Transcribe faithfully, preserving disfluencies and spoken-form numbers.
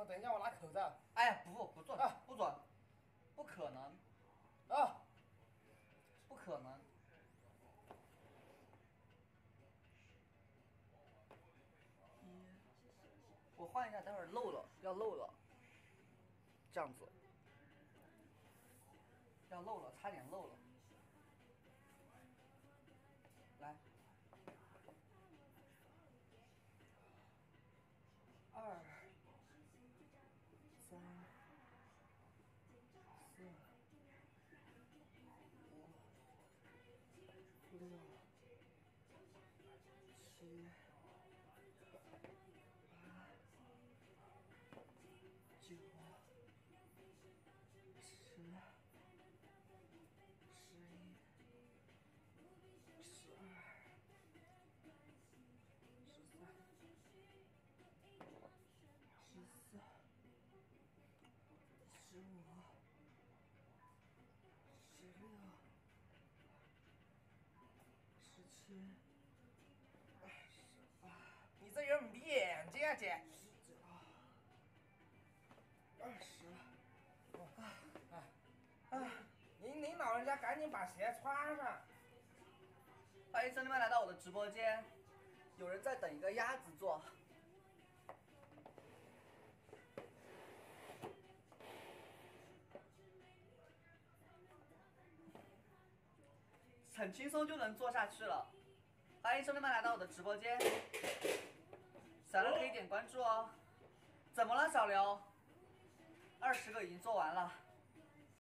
等一下，我拿口罩。 哎呀，不不准啊， 不准，不可能啊， 不可能。一，我换一下，待会儿漏了，要漏了。这样子，要漏了，差点漏了。来，二，三，四，五，六，七，八，九，十，十一，十二，十三，十四，十五，十六，十七，二十八， 你这有眯眼睛啊，姐！ 十九，二十， 啊啊啊！您您老人家赶紧把鞋穿上。 欢迎兄弟们来到我的直播间，有人在等一个鸭子做。很轻松就能做下去了。欢迎兄弟们来到我的直播间，小刘可以点关注哦。怎么了，小刘？二十个已经做完了。